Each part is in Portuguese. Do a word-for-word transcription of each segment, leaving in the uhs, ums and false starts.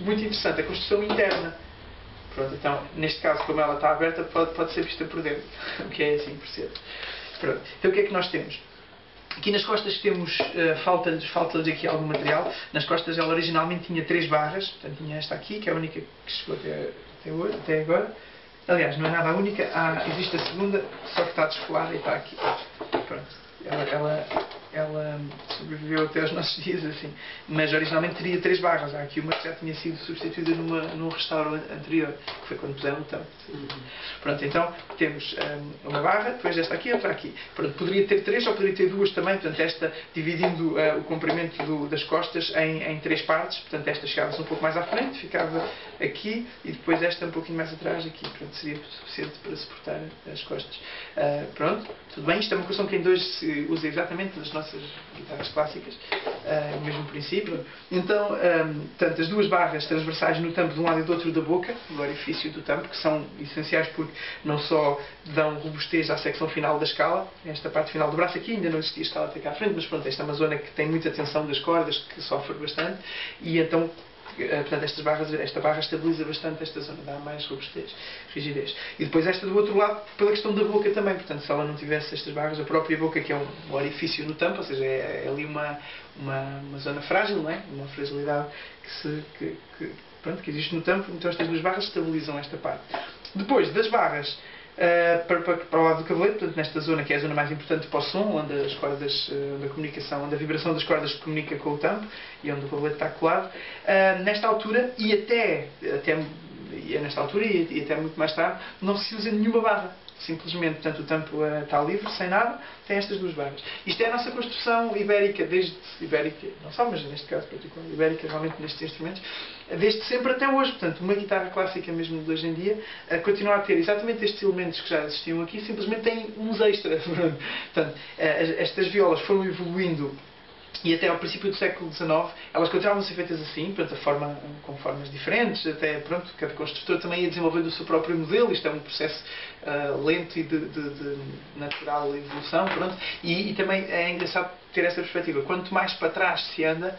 muito interessante, a construção interna. Pronto, então, neste caso, como ela está aberta, pode, pode ser vista por dentro, o que é assim por cento. Pronto, então o que é que nós temos? Aqui nas costas temos, uh, falta-lhes falta aqui algum material. Nas costas ela originalmente tinha três barras, portanto tinha esta aqui, que é a única que chegou até, até, hoje, até agora. Aliás, não é nada a única, há, existe a segunda, só que está descolada e está aqui. Pronto. Ela, ela, ela sobreviveu até aos nossos dias assim, mas originalmente teria três barras. Há aqui uma que já tinha sido substituída numa, num restauro anterior, que foi quando puseram o tampo. Uhum. Pronto, então temos um, uma barra, depois esta aqui e outra aqui. Pronto, poderia ter três ou poderia ter duas também, portanto esta dividindo uh, o comprimento do, das costas em, em três partes. Portanto esta chegava-se um pouco mais à frente, ficava aqui, e depois esta um pouquinho mais atrás aqui. Pronto, seria suficiente para suportar as costas. Uh, pronto, tudo bem, isto é uma questão que em dois se usa exatamente nas nossas guitarras clássicas, uh, o mesmo princípio. Então, um, tanto as duas barras transversais no tampo de um lado e do outro da boca, no orifício do tampo, que são essenciais porque não só dão robustez à secção final da escala, esta parte final do braço aqui ainda não existia escala até cá à frente, mas pronto, esta é uma zona que tem muita tensão das cordas, que sofre bastante, e então portanto, estas barras, esta barra estabiliza bastante esta zona, dá mais robustez, rigidez. E depois esta do outro lado, pela questão da boca também, portanto, se ela não tivesse estas barras, a própria boca, que é um, um orifício no tampo, ou seja, é, é ali uma, uma, uma zona frágil, não é? Uma fragilidade que, se, que, que, pronto, que existe no tampo, então estas duas barras estabilizam esta parte. Depois, das barras, Uh, para, para, para o lado do cavalete, portanto, nesta zona que é a zona mais importante para o som, onde as cordas, uh, onde a comunicação, onde a vibração das cordas comunica com o tampo e onde o cavalete está colado, uh, nesta altura e até, até e é nesta altura e, e até muito mais tarde, não se usa nenhuma barra. Simplesmente, portanto, o tampo uh, está livre, sem nada, tem estas duas barras. Isto é a nossa construção ibérica, desde ibérica, não só, mas neste caso particular, ibérica realmente nestes instrumentos, desde sempre até hoje. Portanto, uma guitarra clássica mesmo de hoje em dia, uh, continua a ter exatamente estes elementos que já existiam aqui, simplesmente tem uns extras. Portanto, uh, estas violas foram evoluindo. E até ao princípio do século dezenove, elas continuavam a ser feitas assim, portanto, a forma, com formas diferentes, até, pronto, cada construtor também ia desenvolvendo o seu próprio modelo. Isto é um processo uh, lento e de, de, de natural evolução, pronto, e, e também é engraçado ter esta perspectiva. Quanto mais para trás se anda,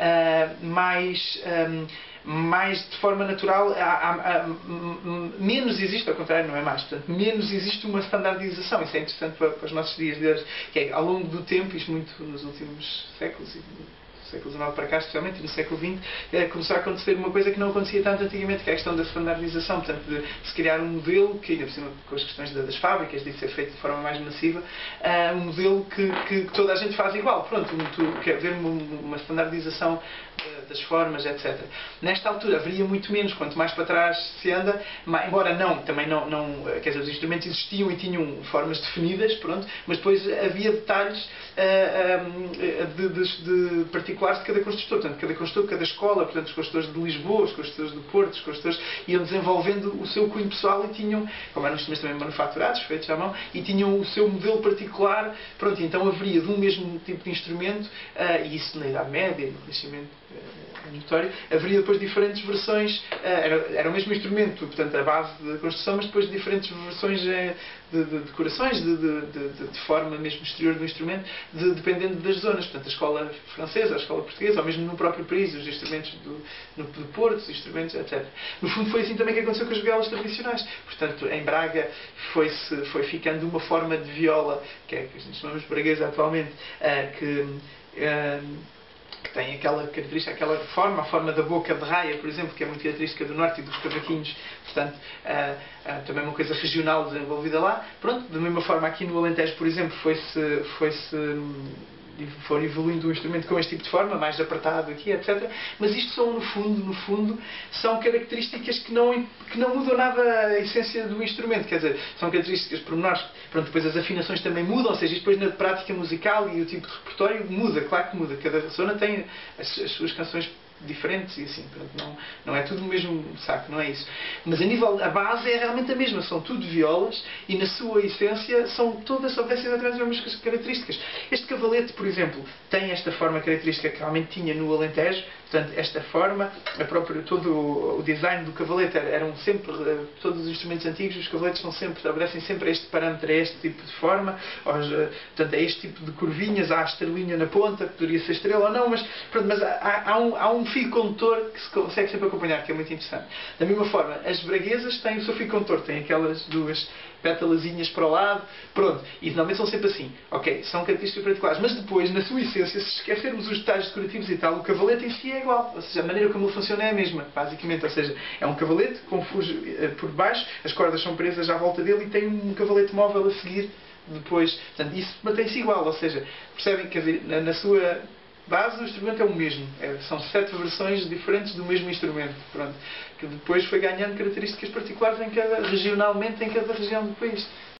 uh, mais... Um, mais de forma natural, há, há, há, menos existe, ao contrário, não é mais, portanto, menos existe uma standardização. Isso é interessante para, para os nossos dias de hoje, que é, ao longo do tempo, isto muito nos últimos séculos, e do século dezenove para cá, especialmente, e no século vinte, é, começou a acontecer uma coisa que não acontecia tanto antigamente, que é a questão da standardização, portanto, de se criar um modelo, que ainda por cima, com as questões das fábricas, de ser feito de forma mais massiva, uh, um modelo que, que, que toda a gente faz igual. Pronto, tu quer ver uma, uma standardização das formas, etcétera. Nesta altura haveria muito menos, quanto mais para trás se anda, mas, embora não, também não, não, quer dizer, os instrumentos existiam e tinham formas definidas, pronto, mas depois havia detalhes uh, um, de, de, de particulares de cada construtor, portanto, cada construtor, cada escola, portanto, os construtores de Lisboa, os construtores do Porto, os construtores iam desenvolvendo o seu cunho pessoal e tinham, como eram instrumentos também manufaturados, feitos à mão, e tinham o seu modelo particular, pronto, então haveria de um mesmo tipo de instrumento, uh, e isso na Idade Média, no Renascimento, é notório, haveria depois diferentes versões, era, era o mesmo instrumento, portanto a base da construção, mas depois diferentes versões de, de decorações, de, de, de, de forma mesmo exterior do instrumento, de, dependendo das zonas, portanto a escola francesa, a escola portuguesa, ou mesmo no próprio país, os instrumentos do, no, do Porto, os instrumentos, etcétera. No fundo foi assim também que aconteceu com as violas tradicionais, portanto em Braga foi-se, foi ficando uma forma de viola, que é que a gente chamamos braguesa atualmente, que... que tem aquela característica, aquela forma, a forma da boca de raia, por exemplo, que é muito característica do norte e dos cavaquinhos, portanto, uh, uh, também uma coisa regional desenvolvida lá. Pronto, da mesma forma aqui no Alentejo, por exemplo, foi-se foi-se for evoluindo o instrumento com este tipo de forma, mais apertado aqui, etcétera. Mas isto são, no fundo, no fundo, são características que não, que não mudam nada a essência do instrumento, quer dizer, são características pormenores. Pronto, depois as afinações também mudam, ou seja, isto depois na prática musical e o tipo de repertório muda, claro que muda. Cada zona tem as, as suas canções diferentes e assim, portanto, não, não é tudo o mesmo saco, não é isso. Mas a nível, a base é realmente a mesma, são tudo violas e na sua essência são todas, obedecem exatamente as mesmas características. Este cavalete, por exemplo, tem esta forma característica que realmente tinha no Alentejo, portanto, esta forma, a própria, todo o design do cavalete eram sempre, todos os instrumentos antigos, os cavaletes são sempre, obedecem sempre a este parâmetro, a este tipo de forma, aos, portanto, a este tipo de curvinhas, há a estrelinha na ponta, que poderia ser estrela ou não, mas, pronto, mas há, há, um, há um fio condutor que se consegue sempre acompanhar, que é muito interessante. Da mesma forma, as braguesas têm o seu fio condutor, têm aquelas duas pétalazinhas para o lado, pronto, e normalmente são sempre assim, ok, são características particulares, mas depois, na sua essência, se esquecermos os detalhes decorativos e tal, o cavalete em si é igual, ou seja, a maneira como ele funciona é a mesma, basicamente, ou seja, é um cavalete com fujo por baixo, as cordas são presas à volta dele e tem um cavalete móvel a seguir depois, portanto, isso mantém-se igual, ou seja, percebem, quer dizer, na, na sua base o instrumento é o mesmo, é, são sete versões diferentes do mesmo instrumento, pronto, que depois foi ganhando características particulares em cada, regionalmente em cada região do país.